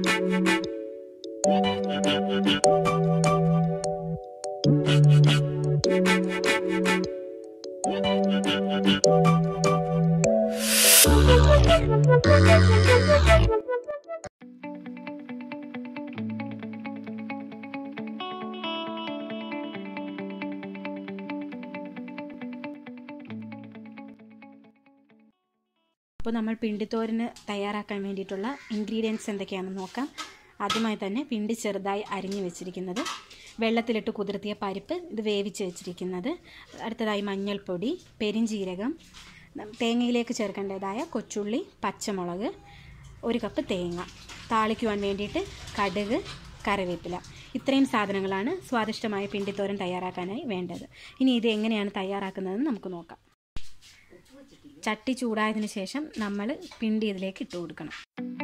അപ്പോൾ നമ്മൾ പിണ്ടിത്തോരന് തയ്യാറാക്കാൻ വേണ്ടിയിട്ടുള്ള ഇൻഗ്രീഡിയൻസ് എന്തൊക്കെയാണെന്ന് നോക്കാം. ആദ്യമായി തന്നെ പിണ്ടി ചെറുതായി അരിഞ്ഞു വെച്ചിരിക്കുന്നത്, വെള്ളത്തിലിട്ട് കുതിർത്തിയ പരിപ്പ് ഇത് വേവിച്ച് വെച്ചിരിക്കുന്നത്, അടുത്തതായി മഞ്ഞൾപ്പൊടി, പെരിഞ്ജീരകം, തേങ്ങയിലേക്ക് ചേർക്കേണ്ടതായ കൊച്ചുള്ളി, പച്ചമുളക്, 1 കപ്പ് തേങ്ങ, താളിക്കുവാൻ വേണ്ടിയിട്ട് കടുക്, കറിവേപ്പില. ഇത്രയും സാധനങ്ങളാണ് സ്വാദിഷ്ടമായ പിണ്ടിത്തോരൻ തയ്യാറാക്കാനായി വേണ്ടത്. ഇനി ഇത് എങ്ങനെയാണ് തയ്യാറാക്കുന്നതെന്ന് നമുക്ക് നോക്കാം. ചട്ടി ചൂടായതിനു ശേഷം നമ്മൾ പിണ്ടി ഇതിലേക്ക് ഇട്ട് കൊടുക്കണം.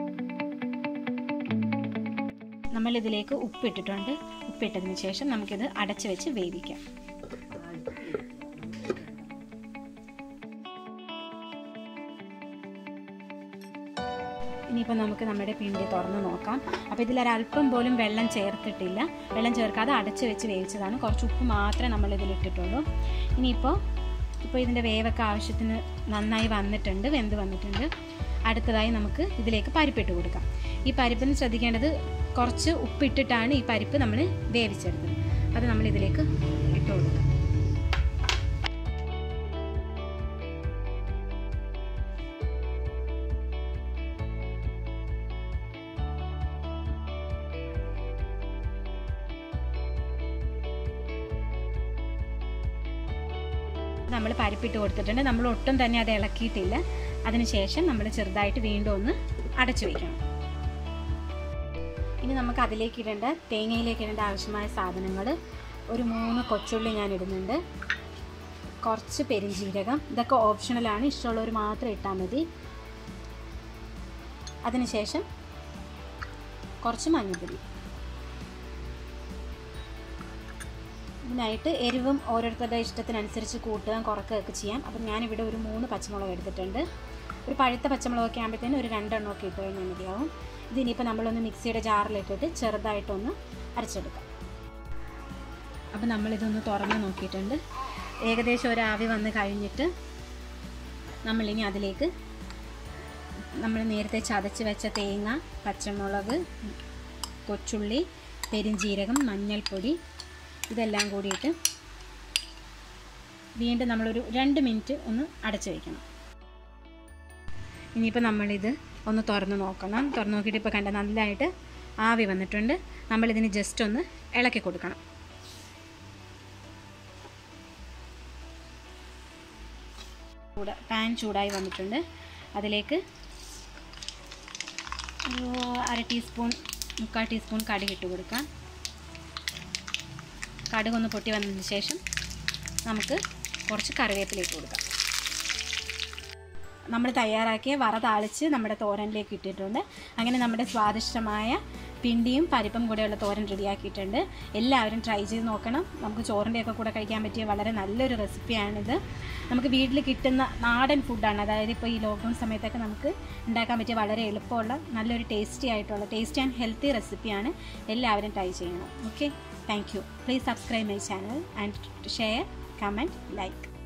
നമ്മളിതിലേക്ക് ഉപ്പിട്ടിട്ടുണ്ട്. ഉപ്പിട്ടതിന് ശേഷം നമുക്കിത് അടച്ചു വെച്ച് വേവിക്കാം. ഇനിയിപ്പോൾ നമുക്ക് നമ്മുടെ പിണ്ടി തുറന്ന് നോക്കാം. അപ്പോൾ ഇതിലൊരല്പം പോലും വെള്ളം ചേർത്തിട്ടില്ല. വെള്ളം ചേർക്കാതെ അടച്ചു വെച്ച് വേവിച്ചതാണ്. കുറച്ച് ഉപ്പ് മാത്രമേ നമ്മളിതിലിട്ടിട്ടുള്ളൂ. ഇപ്പോൾ ഇതിൻ്റെ വേവൊക്കെ ആവശ്യത്തിന് നന്നായി വന്നിട്ടുണ്ട്, വെന്ത് വന്നിട്ടുണ്ട്. അടുത്തതായി നമുക്ക് ഇതിലേക്ക് പരിപ്പിട്ട് കൊടുക്കാം. ഈ പരിപ്പിന് ശ്രദ്ധിക്കേണ്ടത്, കുറച്ച് ഉപ്പിട്ടിട്ടാണ് ഈ പരിപ്പ് നമ്മൾ വേവിച്ചെടുത്തത്. അത് നമ്മൾ ഇതിലേക്ക് ഇട്ട് കൊടുക്കാം. നമ്മൾ പരിപ്പിട്ട് കൊടുത്തിട്ടുണ്ട്. നമ്മൾ ഒട്ടും തന്നെ അത് ഇളക്കിയിട്ടില്ല. അതിനുശേഷം നമ്മൾ ചെറുതായിട്ട് വീണ്ടും ഒന്ന് അടച്ചു വയ്ക്കണം. ഇനി നമുക്ക് അതിലേക്ക് തേങ്ങയിലേക്ക് ഇടേണ്ട ആവശ്യമായ സാധനങ്ങൾ, ഒരു 3 കൊച്ചുള്ളി ഞാൻ ഇടുന്നുണ്ട്, കുറച്ച് പെരിഞ്ജീരകം, ഇതൊക്കെ ഓപ്ഷണലാണ്, ഇഷ്ടമുള്ളവർ മാത്രം ഇട്ടാൽ മതി. അതിനുശേഷം കുറച്ച് മഞ്ഞൾപ്പൊടി. ഇതിനായിട്ട് എരിവും ഓരോരുത്തരുടെ ഇഷ്ടത്തിനനുസരിച്ച് കൂട്ടുകയും കുറയ്ക്കുകയൊക്കെ ചെയ്യാം. അപ്പം ഞാനിവിടെ ഒരു 3 പച്ചമുളക് എടുത്തിട്ടുണ്ട്. ഒരു പഴുത്ത പച്ചമുളകൊക്കെ ആകുമ്പോഴത്തേനും ഒരു 2 എണ്ണമൊക്കെ ഇട്ട് കഴിഞ്ഞാൽ മതിയാവും. ഇതിനിപ്പോൾ നമ്മളൊന്ന് മിക്സിയുടെ ജാറിലിട്ടിട്ട് ചെറുതായിട്ടൊന്ന് അരച്ചെടുക്കാം. അപ്പോൾ നമ്മളിതൊന്ന് തുറന്ന് നോക്കിയിട്ടുണ്ട്. ഏകദേശം ഒരു ആവി വന്ന് കഴിഞ്ഞിട്ട് നമ്മളിനി അതിലേക്ക് നമ്മൾ നേരത്തെ ചതച്ച് വെച്ച തേങ്ങ, പച്ചമുളക്, കൊച്ചുള്ളി, പെരിഞ്ജീരകം, മഞ്ഞൾപ്പൊടി, ഇതെല്ലാം കൂടിയിട്ട് വീണ്ടും നമ്മളൊരു 2 മിനിറ്റ് ഒന്ന് അടച്ചു വയ്ക്കണം. ഇനിയിപ്പോൾ നമ്മളിത് ഒന്ന് തുറന്ന് നോക്കണം. തുറന്ന് നോക്കിയിട്ട് ഇപ്പോൾ കണ്ട നല്ലതായിട്ട് ആവി വന്നിട്ടുണ്ട്. നമ്മളിതിന് ജസ്റ്റ് ഒന്ന് ഇളക്കി കൊടുക്കണം. പാൻ ചൂടായി വന്നിട്ടുണ്ട്. അതിലേക്ക് ഒരു 1/2 ടീസ്പൂൺ 3/4 ടീസ്പൂൺ കടുക് ഇട്ട് കൊടുക്കാം. കടുകൊന്ന് പൊട്ടി വന്നതിന് ശേഷം നമുക്ക് കുറച്ച് കറിവേപ്പില ഇട്ട് കൊടുക്കാം. നമ്മൾ തയ്യാറാക്കിയ വറ താളിച്ച് നമ്മുടെ തോരനിലേക്ക് ഇട്ടിട്ടുണ്ട്. അങ്ങനെ നമ്മുടെ സ്വാദിഷ്ടമായ പിണ്ടിയും പരിപ്പും കൂടെയുള്ള തോരൻ റെഡിയാക്കിയിട്ടുണ്ട്. എല്ലാവരും ട്രൈ ചെയ്ത് നോക്കണം. നമുക്ക് ചോറിൻ്റെയൊക്കെ കൂടെ കഴിക്കാൻ പറ്റിയ വളരെ നല്ലൊരു റെസിപ്പിയാണിത്. നമുക്ക് വീട്ടിൽ കിട്ടുന്ന നാടൻ ഫുഡാണ്. അതായത് ഇപ്പോൾ ഈ ലോക്ക്ഡൗൺ സമയത്തൊക്കെ നമുക്ക് ഉണ്ടാക്കാൻ പറ്റിയ വളരെ എളുപ്പമുള്ള നല്ലൊരു ടേസ്റ്റി ആൻഡ് ഹെൽത്തി റെസിപ്പിയാണ്. എല്ലാവരും ട്രൈ ചെയ്യണം. Okay, thank you. Please subscribe my channel and share, comment, like.